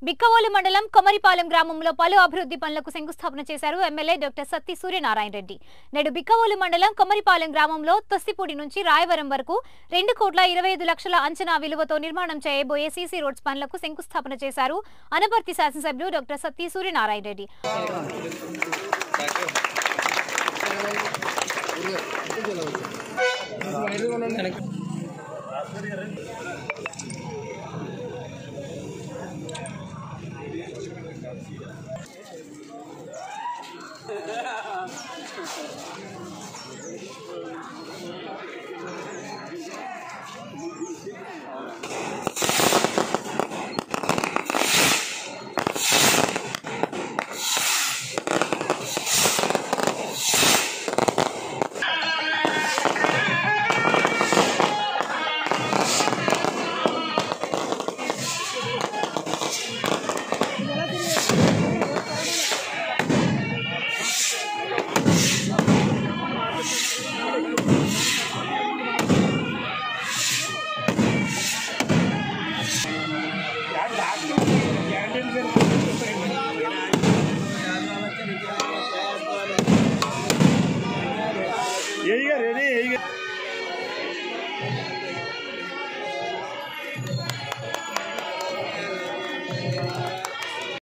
బిక్కవోలు మండలం కొమరిపాలెం గ్రామంలో పలు అభివృద్ధి పనులకు శంకుస్థాపన చేశారు ఎమ్మెల్యే డాక్టర్ సత్తి సూర్యనారాయణ రెడ్డి. నేడు బిక్కవోలు మండలం కొమరిపాలెం గ్రామంలో తొస్సిపూడి నుంచి రాయవరం వరకు 2,25,00,000 అంచనా విలువతో నిర్మాణం చేయబోయే సీసీ రోడ్స్ పనులకు శంకుస్థాపన చేశారు అనపర్తి శాసనసభ్యులు డాక్టర్ సత్తి సూర్యనారాయణ రెడ్డి.